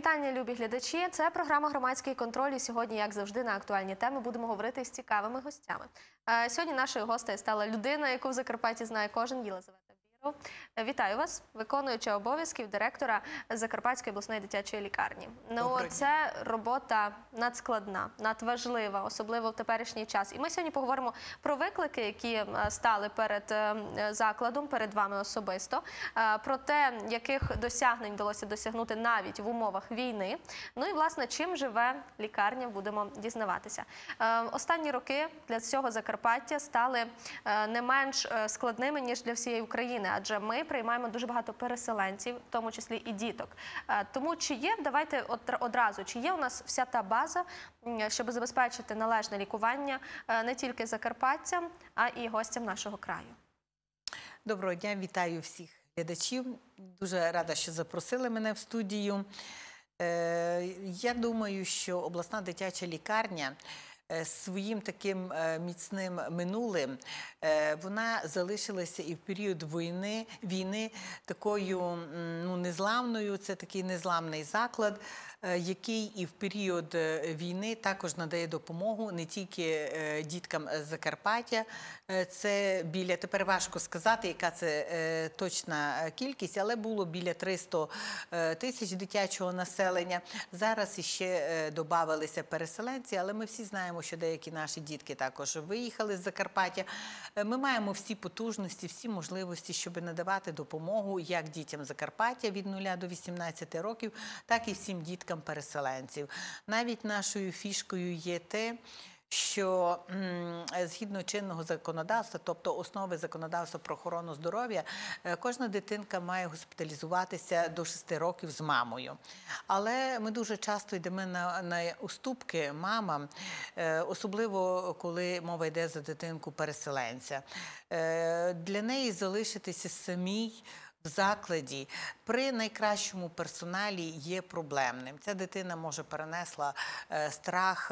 вітання, любі глядачі. Це програма «Громадський контроль». І сьогодні, як завжди, на актуальні теми будемо говорити з цікавими гостями. Сьогодні нашою гостею стала людина, яку в Закарпатті знає кожен, Єлизавета Біров. Вітаю вас, виконуюча обов'язків директора Закарпатської обласної дитячої лікарні. Це робота надскладна, надважлива, особливо в теперішній час. І ми сьогодні поговоримо про виклики, які стали перед закладом, перед вами особисто, про те, яких досягнень вдалося досягнути навіть в умовах війни. Ну і, власне, чим живе лікарня, будемо дізнаватися. Останні роки для всього Закарпаття стали не менш складними, ніж для всієї України, адже ми приймаємо дуже багато переселенців, в тому числі і діток. Тому чи є, давайте одразу, чи є у нас вся та база, щоб забезпечити належне лікування не тільки закарпатцям, а і гостям нашого краю? Доброго дня, вітаю всіх глядачів. Дуже рада, що запросили мене в студію. Я думаю, що обласна дитяча лікарня своїм таким міцним минулим, вона залишилася і в період війни такою незламною. Це такий незламний заклад, який і в період війни також надає допомогу не тільки діткам з Закарпаття. Це біля, тепер важко сказати, яка це точна кількість, але було біля 300 тисяч дитячого населення. Зараз іще додавалися переселенці, але ми всі знаємо, що деякі наші дітки також виїхали з Закарпаття. Ми маємо всі потужності, всі можливості, щоб надавати допомогу як дітям Закарпаття від 0 до 18 років, так і всім діткам переселенців. Навіть нашою фішкою є те, що згідно чинного законодавства, тобто основи законодавства про охорону здоров'я, кожна дитинка має госпіталізуватися до 6 років з мамою. Але ми дуже часто йдемо на уступки мамам, особливо коли мова йде за дитинку-переселенця. Для неї залишитися самій в закладі при найкращому персоналі є проблемним. Ця дитина, може, перенесла страх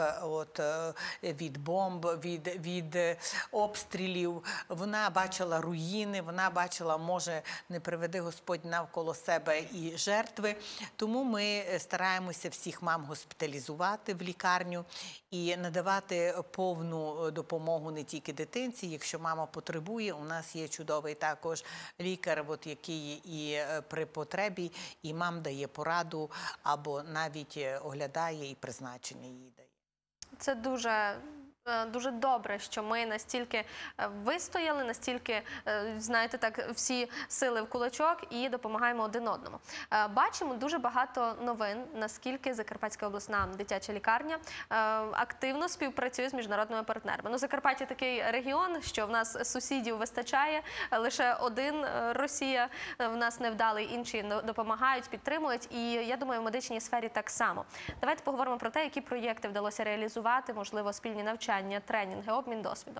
від бомб, від обстрілів. Вона бачила руїни, вона бачила, може, не приведи Господь навколо себе і жертви. Тому ми стараємося всіх мам госпіталізувати в лікарню і надавати повну допомогу не тільки дитинці. Якщо мама потребує, у нас є чудовий також лікар, який і при потребі, і мам дає пораду, або навіть оглядає і призначення їй дає. Це дуже добре, що ми настільки вистояли, настільки, знаєте, так, всі сили в кулачок і допомагаємо один одному. Бачимо дуже багато новин, наскільки Закарпатська обласна дитяча лікарня активно співпрацює з міжнародними партнерами. Закарпаття такий регіон, що в нас сусідів вистачає, лише один Росія в нас невдалий, інші допомагають, підтримують. І я думаю, в медичній сфері так само. Давайте поговоримо про те, які проєкти вдалося реалізувати, можливо, спільні навчання, тренінги, обмін досвідом.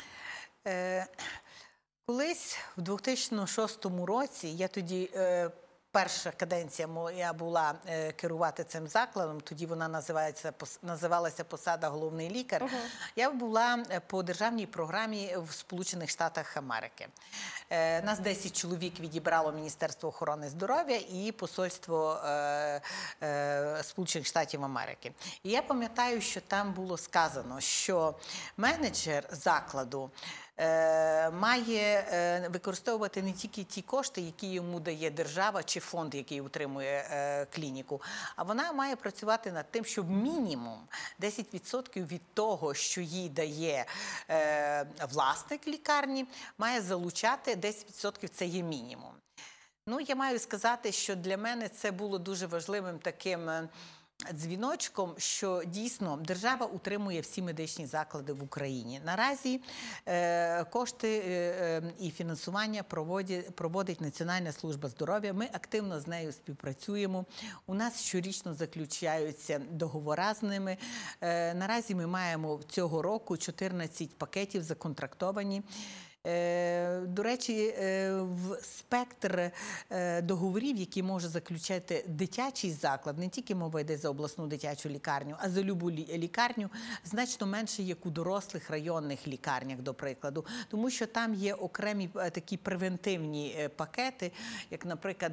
Колись в 2006 році, я тоді, перша каденція моя була керувати цим закладом, тоді вона називалася посада головний лікар. Я була по державній програмі в Сполучених Штатах Америки. Нас 10 чоловік відібрало Міністерство охорони здоров'я і посольство Сполучених Штатів Америки. І я пам'ятаю, що там було сказано, що менеджер закладу має використовувати не тільки ті кошти, які йому дає держава чи фонд, який утримує клініку, а вона має працювати над тим, щоб мінімум 10% від того, що їй дає власник лікарні, має залучати 10% – це є мінімум. Я маю сказати, що для мене це було дуже важливим таким дзвіночком, що дійсно держава утримує всі медичні заклади в Україні. Наразі кошти і фінансування проводить Національна служба здоров'я. Ми активно з нею співпрацюємо. У нас щорічно заключаються договори з ними. Наразі ми маємо цього року 14 пакетів законтрактовані. До речі, в спектр договорів, які може заключати дитячий заклад, не тільки мова йде за обласну дитячу лікарню, а за любу лікарню, значно менше, як у дорослих районних лікарнях, до прикладу. Тому що там є окремі такі превентивні пакети, як, наприклад,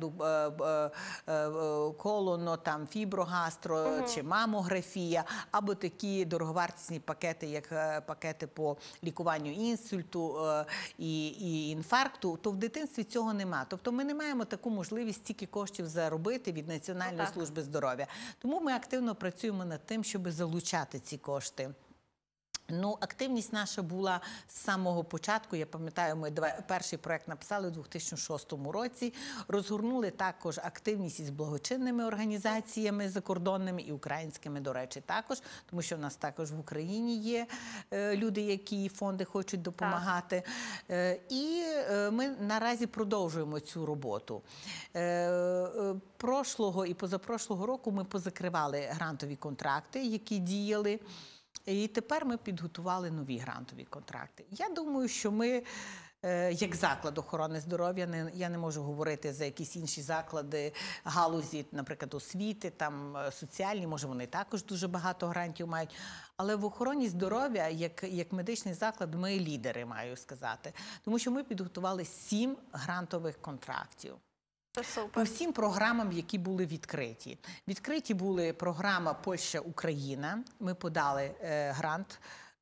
колоно, там, фіброгастро чи мамографія, або такі дороговартісні пакети, як пакети по лікуванню інсульту і інфаркту, то в дитинстві цього нема. Тобто ми не маємо таку можливість стільки коштів заробити від Національної служби здоров'я. Тому ми активно працюємо над тим, щоб залучати ці кошти. Ну, активність наша була з самого початку. Я пам'ятаю, ми перший проєкт написали у 2006 році. Розгорнули також активність із благочинними організаціями закордонними і українськими, до речі, також. Тому що в нас також в Україні є люди, які фонди хочуть допомагати. І ми наразі продовжуємо цю роботу. Прошлого і позапрошлого року ми позакривали грантові контракти, які діяли. І тепер ми підготували нові грантові контракти. Я думаю, що ми, як заклад охорони здоров'я, я не можу говорити за якісь інші заклади, галузі, наприклад, освіти, там, соціальні, може вони також дуже багато грантів мають. Але в охороні здоров'я, як медичний заклад, ми лідери, маю сказати. Тому що ми підготували 7 грантових контрактів. По всім програмам, які були відкриті. Відкриті були програма «Польща-Україна». Ми подали грант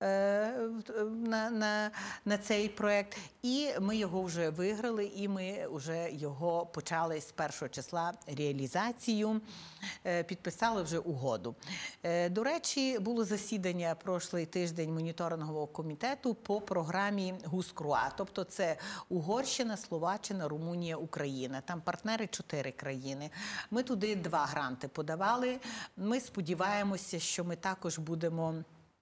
на цей проєкт, і ми його вже виграли, і ми вже його почали з 1 числа реалізацію, підписали вже угоду. До речі, було засідання прошлий тиждень моніторингового комітету по програмі ГУС-КРУА, тобто це Угорщина, Словаччина, Румунія, Україна. Там партнери 4 країни. Ми туди 2 гранти подавали. Ми сподіваємося, що ми також будемо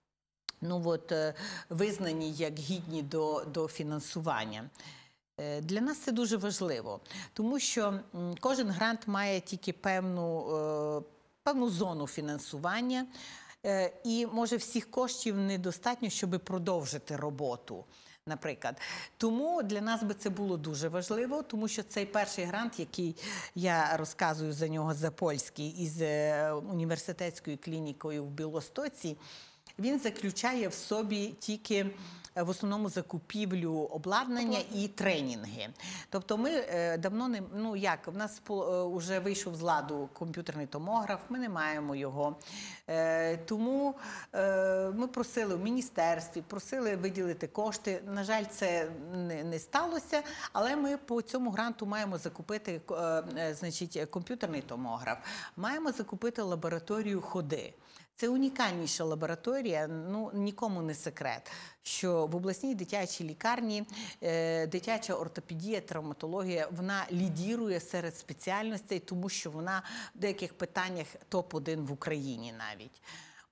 визнані як гідні до фінансування. Для нас це дуже важливо, тому що кожен грант має тільки певну зону фінансування, і, може, всіх коштів недостатньо, щоб продовжити роботу, наприклад. Тому для нас би це було дуже важливо, тому що цей перший грант, який я розказую за нього, за польський, із університетською клінікою в Білостоці, він заключає в собі тільки в основному закупівлю обладнання і тренінги. Тобто ми давно не, в нас вже вийшов з ладу комп'ютерний томограф, ми не маємо його. Тому ми просили в міністерстві, просили виділити кошти. На жаль, це не сталося, але ми по цьому гранту маємо закупити, комп'ютерний томограф, маємо закупити лабораторію ходи. Це унікальніша лабораторія, нікому не секрет, що в обласній дитячій лікарні дитяча ортопедія, травматологія, вона лідірує серед спеціальностей, тому що вона в деяких питаннях топ-1 в Україні навіть.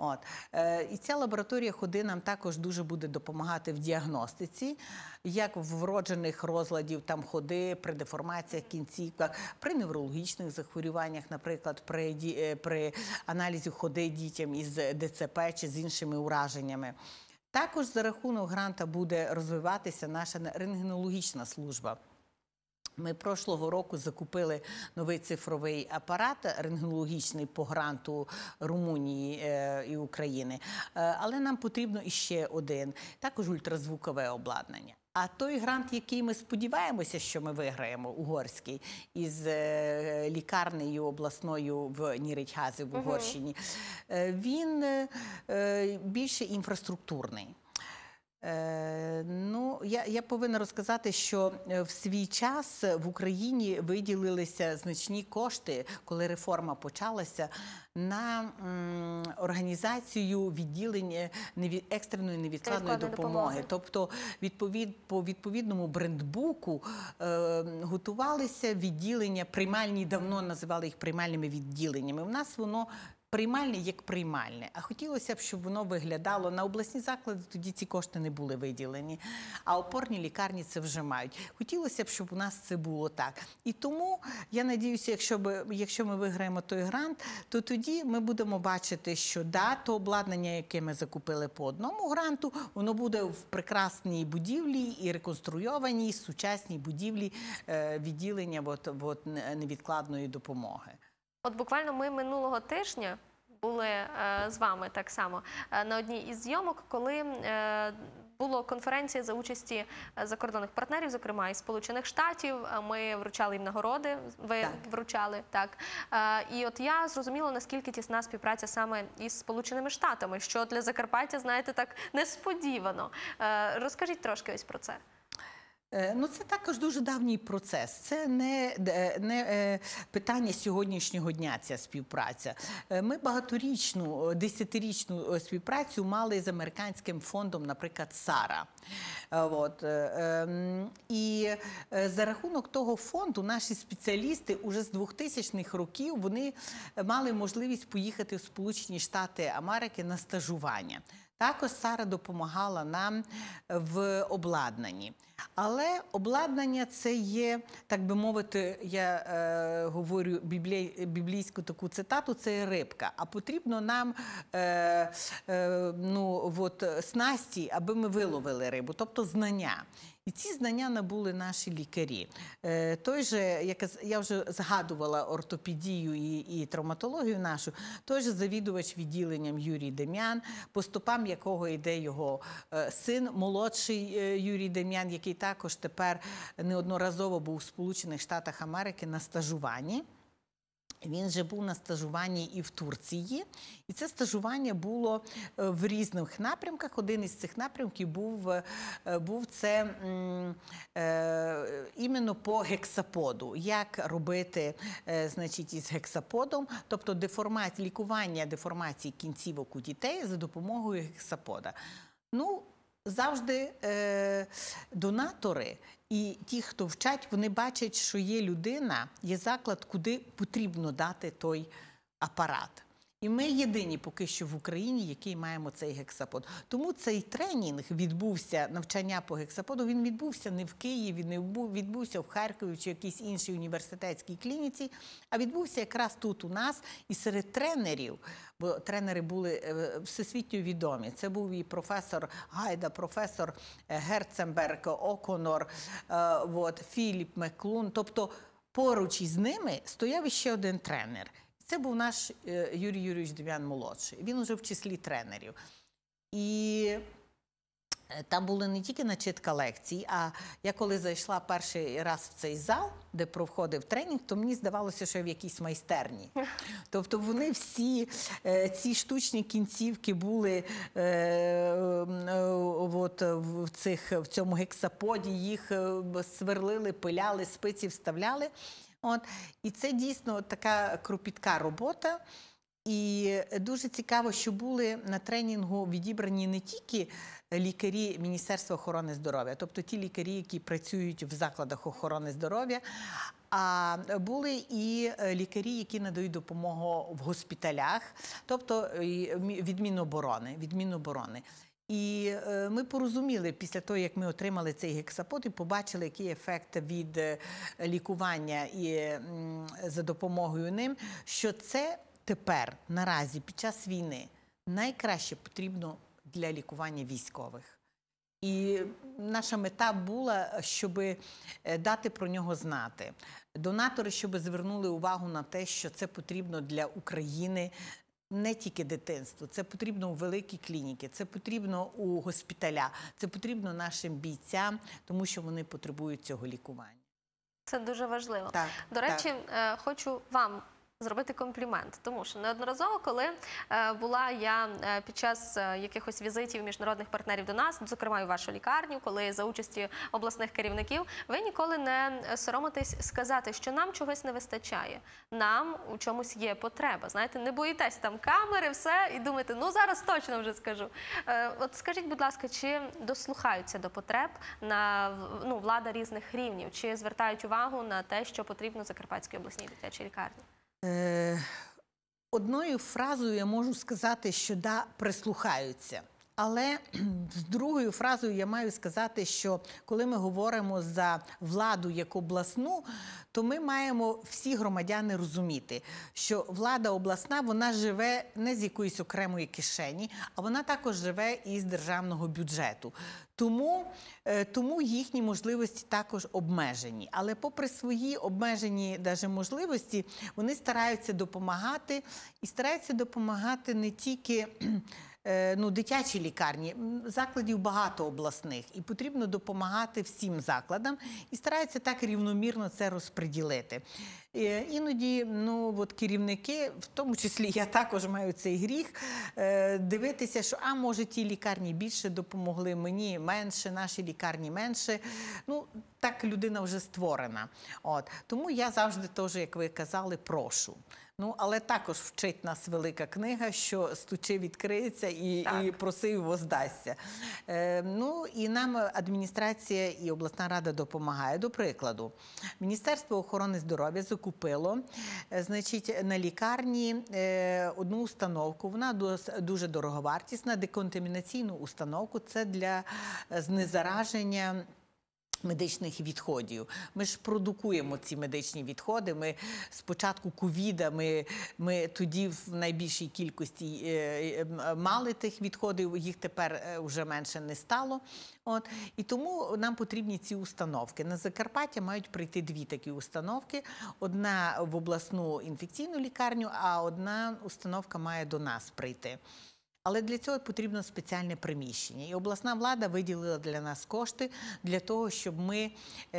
І ця лабораторія ходи нам також дуже буде допомагати в діагностиці, як вроджених розладів ходи, при деформаціях кінцівок, при неврологічних захворюваннях, наприклад, при аналізі ходи дітям із ДЦП чи з іншими ураженнями. Також за рахунок гранта буде розвиватися наша рентгенологічна служба. Ми прошлого року закупили новий цифровий апарат рентгенологічний по гранту Румунії і України, але нам потрібно іще один, також ультразвукове обладнання. А той грант, який ми сподіваємося, що ми виграємо, угорський, із лікарнею обласною в Ніридьгазі в Угорщині, він більше інфраструктурний. Я повинна розказати, що в свій час в Україні виділилися значні кошти, коли реформа почалася, на організацію відділення екстреної невідкладної допомоги. Тобто по відповідному брендбуку готувалися відділення, приймальні, давно називали їх приймальними відділеннями. У нас воно приймальне як приймальне, а хотілося б, щоб воно виглядало на обласні заклади, тоді ці кошти не були виділені, а опорні лікарні це вже мають. Хотілося б, щоб у нас це було так. І тому, я надіюся, якщо ми виграємо той грант, то тоді ми будемо бачити, що то обладнання, яке ми закупили по одному гранту, воно буде в прекрасній будівлі і реконструйованій, сучасній будівлі відділення невідкладної допомоги. От буквально ми минулого тижня були з вами так само на одній із зйомок, коли була конференція за участі закордонних партнерів, зокрема із Сполучених Штатів. Ми вручали їм нагороди, ви вручали, так. І от я зрозуміла, наскільки тісна співпраця саме із Сполученими Штатами, що для Закарпаття, знаєте, так несподівано. Розкажіть трошки ось про це. Ну, це також дуже давній процес. Це не питання сьогоднішнього дня, ця співпраця. Ми багаторічну, десятирічну співпрацю мали з американським фондом, наприклад, САРА. І за рахунок того фонду наші спеціалісти уже з 2000-х років вони мали можливість поїхати в Сполучені Штати Америки на стажування. Також САРА допомагала нам в обладнанні. Але обладнання це є, так би мовити, я говорю біблійську таку цитату, це є рибка. А потрібно нам снасті, аби ми виловили рибу, тобто знання. І ці знання набули наші лікарі. Той же, я вже згадувала ортопедію і травматологію нашу, той же завідувач відділенням Юрій Дем'ян, по стопам якого йде його син, молодший Юрій Дем'ян, який також тепер неодноразово був у Сполучених Штатах Америки на стажуванні. Він же був на стажуванні і в Турції. І це стажування було в різних напрямках. Один із цих напрямків був це іменно по гексаподу. Як робити, значить, із гексаподом, тобто лікування деформації кінцівок у дітей за допомогою гексапода. Ну, завжди донатори і ті, хто вчать, вони бачать, що є людина, є заклад, куди потрібно дати той апарат. І ми єдині поки що в Україні, який маємо цей гексапод. Тому цей тренінг відбувся, навчання по гексаподу, він відбувся не в Києві, не відбувся в Харкові чи якійсь іншій університетській клініці, а відбувся якраз тут у нас і серед тренерів, бо тренери були всесвітньо відомі. Це був і професор Гайда, професор Герценберг, Оконор, Філіп Меклун. Тобто поруч із ними стояв іще один тренер. Це був наш Юрій Юрійович Дем'ян-молодший. Він уже в числі тренерів. І там були не тільки начитка лекцій, а я коли зайшла перший раз в цей зал, де проходив тренінг, то мені здавалося, що я в якійсь майстерні. Тобто вони всі, ці штучні кінцівки були в цьому гексаподі, їх сверлили, пиляли, спиці вставляли. І це дійсно така кропітка робота. І дуже цікаво, що були на тренінгу відібрані не тільки лікарі Міністерства охорони здоров'я, тобто ті лікарі, які працюють в закладах охорони здоров'я, а були і лікарі, які надають допомогу в госпіталях, тобто від Міноборони. І ми порозуміли після того, як ми отримали цей гексапод і побачили, який ефект від лікування і за допомогою ним, що це тепер, наразі, під час війни, найкраще потрібно для лікування військових. І наша мета була, щоб дати про нього знати. Донатори, щоб звернули увагу на те, що це потрібно для України, не тільки дитинству, це потрібно у великій клініці, це потрібно у госпіталях, це потрібно нашим бійцям, тому що вони потребують цього лікування. Це дуже важливо. Так, до речі, хочу вам зробити комплімент, тому що неодноразово, коли була я під час якихось візитів міжнародних партнерів до нас, зокрема і в вашу лікарню, коли за участі обласних керівників, ви ніколи не соромитесь сказати, що нам чогось не вистачає, нам у чомусь є потреба. Знаєте, не боїтесь там камери, все, і думаєте, ну зараз точно вже скажу. От скажіть, будь ласка, чи дослухаються до потреб влада різних рівнів, чи звертають увагу на те, що потрібно Закарпатській обласній дитячій лікарні? Одною фразою я можу сказати, що да, прислухаються. Але з другою фразою я маю сказати, що коли ми говоримо за владу як обласну, то ми маємо всі громадяни розуміти, що влада обласна, вона живе не з якоїсь окремої кишені, а вона також живе із державного бюджету. Тому їхні можливості також обмежені. Але попри свої обмежені даже можливості, вони стараються допомагати. І стараються допомагати не тільки дитячі лікарні, закладів багато обласних, і потрібно допомагати всім закладам, і стараються так рівномірно це розподілити. Іноді, керівники, в тому числі я також маю цей гріх, дивитися, що, може, ті лікарні більше допомогли, мені менше, наші лікарні менше. Так людина вже створена. Тому я завжди теж, як ви казали, прошу. Але також вчить нас велика книга, що стучи, відкриється і проси, воздасться. І нам адміністрація і обласна рада допомагає. До прикладу, Міністерство охорони здоров'я закупило, на лікарні одну установку, вона дуже дороговартісна, деконтамінаційну установку, це для знезараження медичних відходів. Ми ж продукуємо ці медичні відходи. Ми з початку ковіда, ми тоді в найбільшій кількості мали тих відходів, їх тепер вже менше не стало. І тому нам потрібні ці установки. На Закарпаття мають прийти дві такі установки. Одна в обласну інфекційну лікарню, а одна установка має до нас прийти. Але для цього потрібно спеціальне приміщення. І обласна влада виділила для нас кошти для того, щоб ми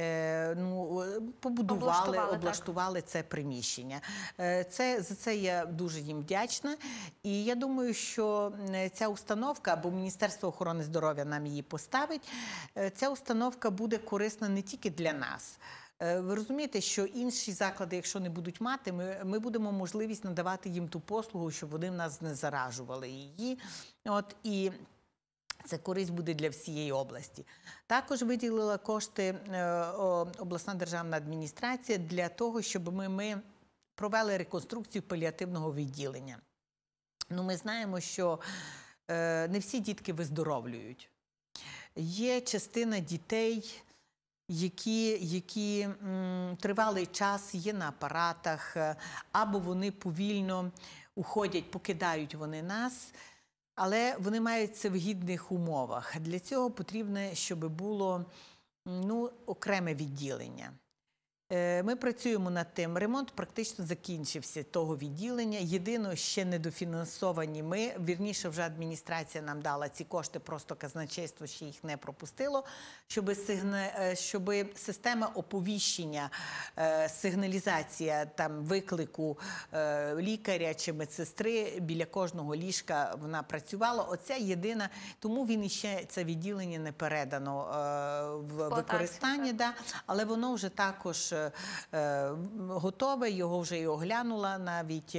облаштували це приміщення. За це я дуже їм вдячна. І я думаю, що ця установка, бо Міністерство охорони здоров'я нам її поставить, ця установка буде корисна не тільки для нас. Ви розумієте, що інші заклади, якщо не будуть мати, ми будемо можливість надавати їм ту послугу, щоб вони в нас не заражували її. І це користь буде для всієї області. Також виділила кошти обласна державна адміністрація для того, щоб ми провели реконструкцію паліативного відділення. Ми знаємо, що не всі дітки виздоровлюють. Є частина дітей, які тривалий час є на апаратах, або вони повільно уходять, покидають вони нас, але вони мають це в гідних умовах. Для цього потрібно, щоб було окреме відділення. Ми працюємо над тим. Ремонт практично закінчився того відділення. Єдине, ще недофінансовані ми. Вірніше, вже адміністрація нам дала ці кошти, просто казначейство ще їх не пропустило, щоб система оповіщення, сигналізація виклику лікаря чи медсестри біля кожного ліжка вона працювала. Оця єдина, тому він іще, це відділення не передано в використання, але воно вже також готове, його вже і оглянула навіть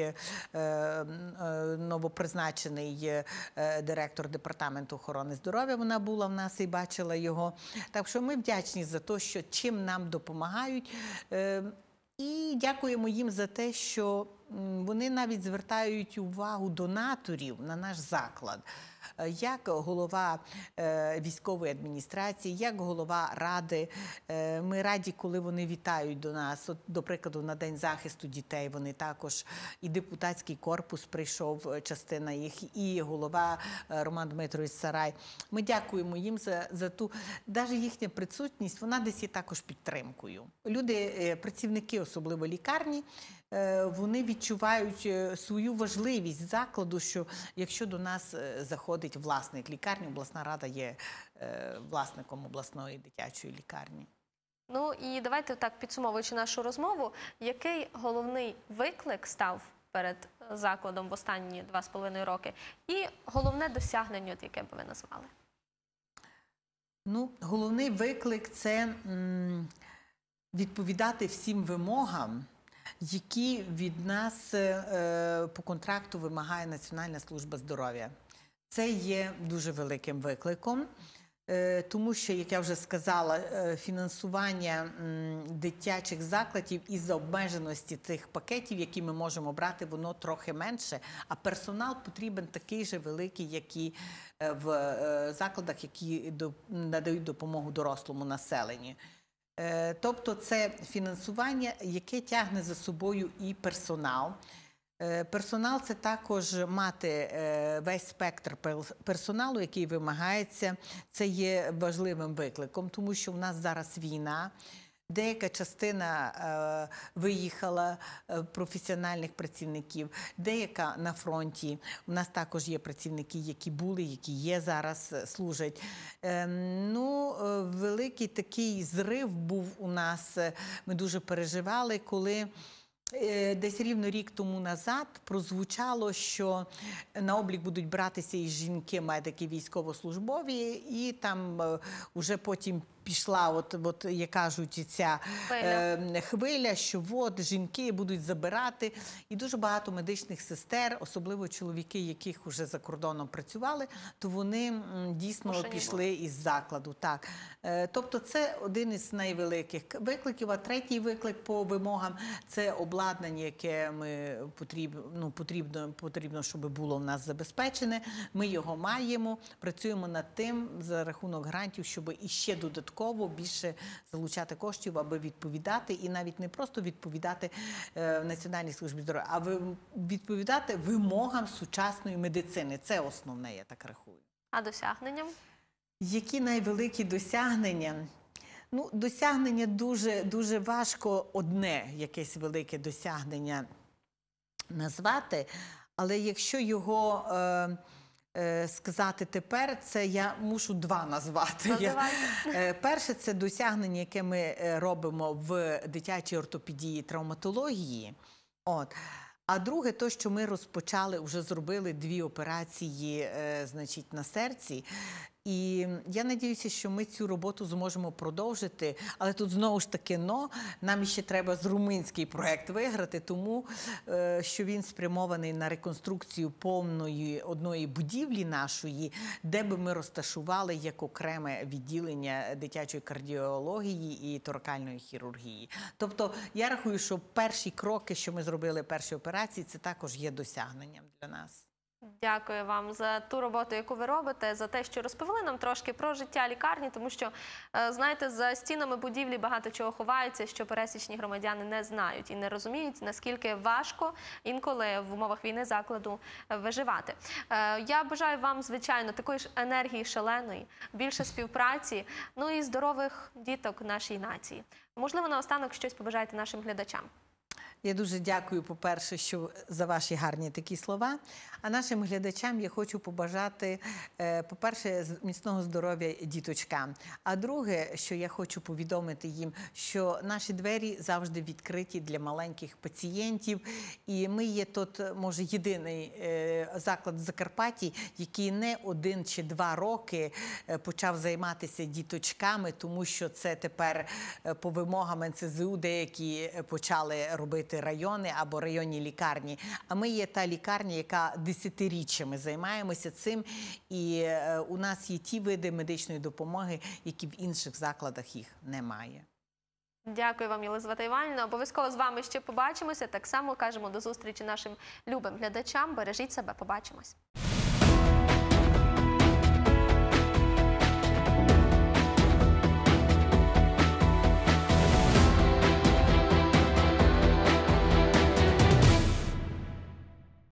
новопризначений директор департаменту охорони здоров'я, вона була в нас і бачила його. Так що ми вдячні за те, що чим нам допомагають. І дякуємо їм за те, що вони навіть звертають увагу донаторів на наш заклад. Як голова військової адміністрації, як голова ради. Ми раді, коли вони вітають до нас. До прикладу, на День захисту дітей вони також, і депутатський корпус прийшов, частина їх, і голова Роман Дмитрович Сарай. Ми дякуємо їм за ту, навіть їхня присутність, вона десь є також підтримкою. Люди, працівники, особливо лікарні, вони відчувають свою важливість закладу, що якщо до нас заходить власник лікарні, обласна рада є власником обласної дитячої лікарні. І давайте так, підсумовуючи нашу розмову, який головний виклик став перед закладом в останні 2,5 роки і головне досягнення, яке б ви назвали? Головний виклик – це відповідати всім вимогам, які від нас по контракту вимагає Національна служба здоров'я. Це є дуже великим викликом. Тому що, як я вже сказала, фінансування дитячих закладів із-за обмеженості цих пакетів, які ми можемо брати, воно трохи менше, а персонал потрібен такий же великий, як і в закладах, які надають допомогу дорослому населенню. Тобто це фінансування, яке тягне за собою і персонал. Персонал – це також мати весь спектр персоналу, який вимагається. Це є важливим викликом, тому що в нас зараз війна. Деяка частина виїхала професіональних працівників, деяка на фронті. У нас також є працівники, які були, які є зараз, служать. Великий такий зрив був у нас, ми дуже переживали, коли десь рівно рік тому назад прозвучало, що на облік будуть братися і жінки, медики, військовослужбові, і там уже потім пішла, як кажуть, ця хвиля, що жінки будуть забирати. І дуже багато медичних сестер, особливо чоловіки, яких вже за кордоном працювали, то вони дійсно пішли із закладу. Так. Тобто це один із найвеликих викликів. А третій виклик по вимогам – це обладнання, яке потрібно, щоб було в нас забезпечене. Ми його маємо, працюємо над тим за рахунок грантів, щоб іще додатково більше залучати коштів, аби відповідати, і навіть не просто відповідати Національній службі здоров'я, а відповідати вимогам сучасної медицини. Це основне, я так рахую. А досягненням? Які найвеликі досягнення? Досягнення дуже важко одне якесь велике досягнення назвати, але якщо його сказати тепер, це я мушу два назвати. Перше – це досягнення, яке ми робимо в дитячій ортопедії, травматології. А друге, то, що ми розпочали, вже зробили 2 операції, на серці. І я надіюся, що ми цю роботу зможемо продовжити, але тут знову ж таки, нам ще треба з румунський проект виграти, тому що він спрямований на реконструкцію повної одної будівлі нашої, де би ми розташували як окреме відділення дитячої кардіології і торакальної хірургії. Тобто я рахую, що перші кроки, що ми зробили, перші операції, це також є досягненням для нас. Дякую вам за ту роботу, яку ви робите, за те, що розповіли нам трошки про життя лікарні, тому що, знаєте, за стінами будівлі багато чого ховається, що пересічні громадяни не знають і не розуміють, наскільки важко інколи в умовах війни закладу виживати. Я бажаю вам, звичайно, такої ж енергії шаленої, більше співпраці, і здорових діток нашій нації. Можливо, наостанок щось побажаєте нашим глядачам? Я дуже дякую, по-перше, за ваші гарні такі слова. А нашим глядачам я хочу побажати, по-перше, міцного здоров'я діточкам. А друге, що я хочу повідомити їм, що наші двері завжди відкриті для маленьких пацієнтів. І ми є тут, може, єдиний заклад в Закарпатті, який не 1 чи 2 роки почав займатися діточками, тому що це тепер по вимогам НСЗУ деякі почали робити райони або районні лікарні. А ми є та лікарня, яка десятиріччями займаємося цим. І у нас є ті види медичної допомоги, які в інших закладах їх немає. Дякую вам, Єлизавета Іванівна. Обов'язково з вами ще побачимося. Так само кажемо до зустрічі нашим любим глядачам. Бережіть себе, побачимось.